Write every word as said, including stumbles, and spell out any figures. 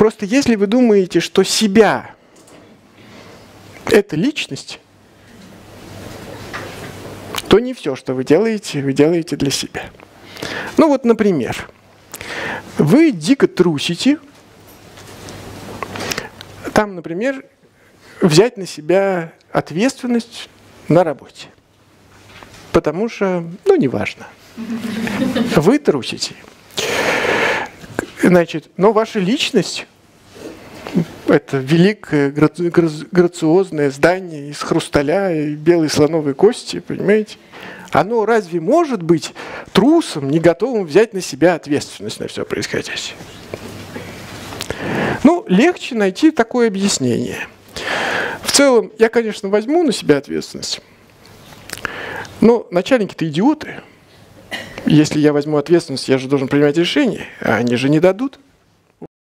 Просто если вы думаете, что себя – это личность, то не все, что вы делаете, вы делаете для себя. Ну вот, например, вы дико трусите, там, например, взять на себя ответственность на работе. Потому что, ну, неважно. Вы трусите. Значит, но ваша личность – это великое, грациозное здание из хрусталя и белой слоновой кости, понимаете? Оно разве может быть трусом, не готовым взять на себя ответственность на все происходящее? Ну, легче найти такое объяснение. В целом, я, конечно, возьму на себя ответственность, но начальники-то идиоты. Если я возьму ответственность, я же должен принимать решения, а они же не дадут.